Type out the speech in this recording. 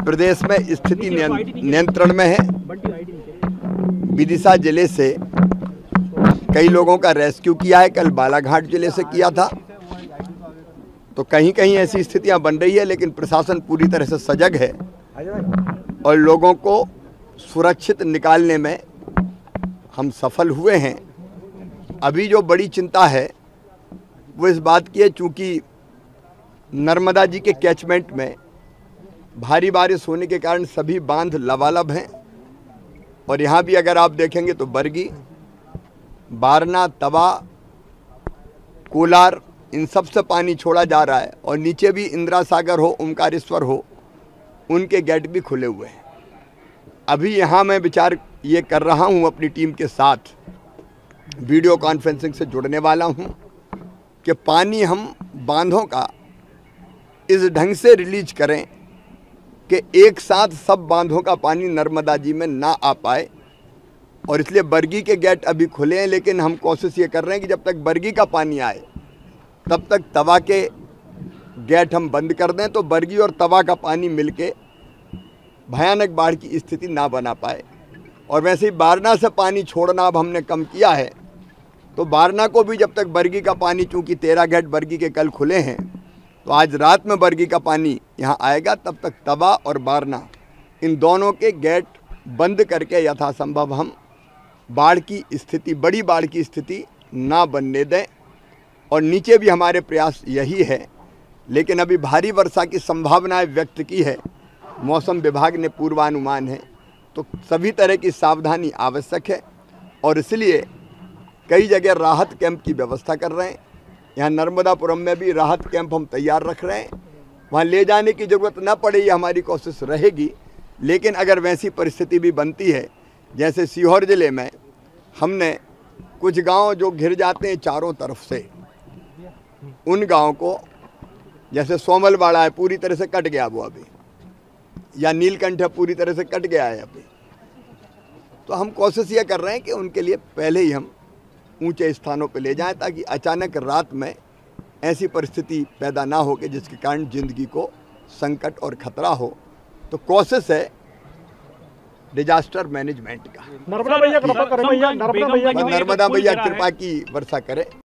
प्रदेश में स्थिति नियंत्रण में है। विदिशा जिले से कई लोगों का रेस्क्यू किया है, कल बालाघाट जिले से किया था। तो कहीं कहीं ऐसी स्थितियां बन रही है, लेकिन प्रशासन पूरी तरह से सजग है और लोगों को सुरक्षित निकालने में हम सफल हुए हैं। अभी जो बड़ी चिंता है वो इस बात की है, चूँकि नर्मदा जी के कैचमेंट में भारी बारिश होने के कारण सभी बांध लबालब हैं और यहाँ भी अगर आप देखेंगे तो बरगी, बारना, तवा, कोलार, इन सब से पानी छोड़ा जा रहा है और नीचे भी इंदिरा सागर हो, ओमकारेश्वर हो, उनके गेट भी खुले हुए हैं। अभी यहाँ मैं विचार ये कर रहा हूँ अपनी टीम के साथ, वीडियो कॉन्फ्रेंसिंग से जुड़ने वाला हूँ कि पानी हम बांधों का इस ढंग से रिलीज करें कि एक साथ सब बांधों का पानी नर्मदा जी में ना आ पाए। और इसलिए बरगी के गेट अभी खुले हैं, लेकिन हम कोशिश ये कर रहे हैं कि जब तक बरगी का पानी आए तब तक तवा के गेट हम बंद कर दें, तो बरगी और तवा का पानी मिलके भयानक बाढ़ की स्थिति ना बना पाए। और वैसे ही बारना से पानी छोड़ना अब हमने कम किया है, तो बारना को भी जब तक बरगी का पानी, चूँकि 13 गेट बरगी के कल खुले हैं, तो आज रात में बरगी का पानी यहाँ आएगा, तब तक तवा और बारना इन दोनों के गेट बंद करके यथासंभव हम बाढ़ की स्थिति, बड़ी बाढ़ की स्थिति ना बनने दें। और नीचे भी हमारे प्रयास यही है, लेकिन अभी भारी वर्षा की संभावनाएं व्यक्त की है, मौसम विभाग ने पूर्वानुमान है, तो सभी तरह की सावधानी आवश्यक है। और इसलिए कई जगह राहत कैंप की व्यवस्था कर रहे हैं। यहाँ नर्मदापुरम में भी राहत कैंप हम तैयार रख रहे हैं, वहाँ ले जाने की ज़रूरत न पड़े ये हमारी कोशिश रहेगी। लेकिन अगर वैसी परिस्थिति भी बनती है, जैसे सीहोर ज़िले में हमने कुछ गांव जो घिर जाते हैं चारों तरफ से, उन गांव को, जैसे सोमलवाड़ा है पूरी तरह से कट गया वो अभी, या नीलकंठ है पूरी तरह से कट गया है अभी, तो हम कोशिश ये कर रहे हैं कि उनके लिए पहले ही हम ऊंचे स्थानों पर ले जाएं, ताकि अचानक रात में ऐसी परिस्थिति पैदा ना हो कि जिसके कारण जिंदगी को संकट और खतरा हो। तो कोशिश है डिजास्टर मैनेजमेंट का। नर्मदा मैया कृपा करें, नर्मदा मैया कृपा की वर्षा करे।